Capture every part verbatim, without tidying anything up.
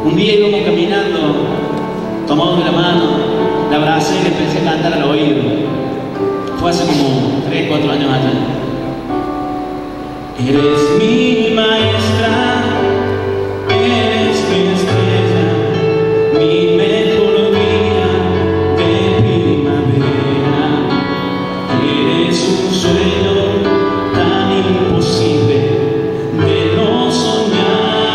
Un día íbamos caminando, tomados de la mano, la abracé y le empecé a cantar al oído. Fue hace como tres, cuatro años atrás. Eres mi maestra, eres mi estrella, mi mejor día de primavera. Eres un sueño tan imposible de no soñar.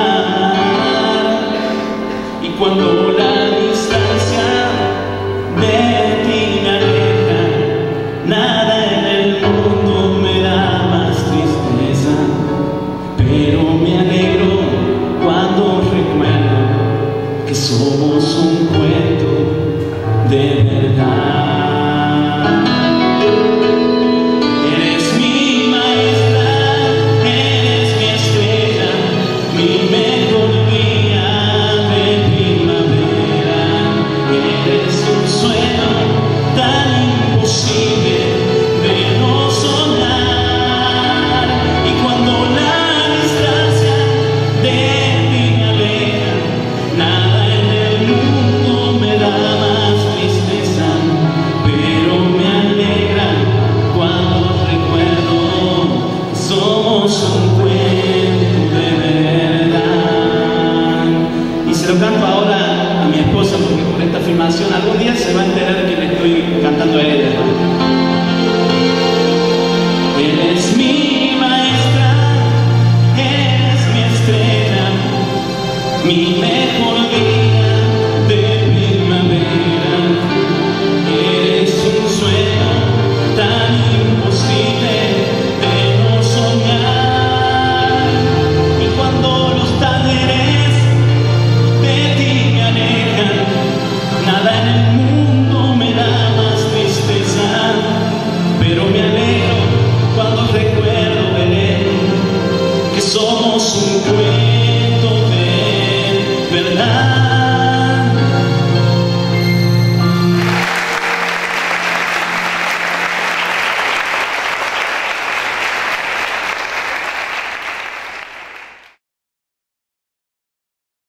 Y cuando la distancia de ti me aleja, nada en el mundo me da más tristeza. Pero me alegro cuando recuerdo que somos un cuento de verdad. Eres mi maestra, eres mi estrella, mi mejor día de primavera. Eres un sueño tan imposible de no soñar. Y cuando la distancia de ti me aleja, nada en el mundo me da más tristeza. Pero me alegra cuando recuerdo que somos un cuento de verdad. Y se lo canto ahora a mi esposa, porque por esta filmación algún día se va a enterar que le estoy cantando a ella. Eres mi maestra, eres mi estrella, mi mejor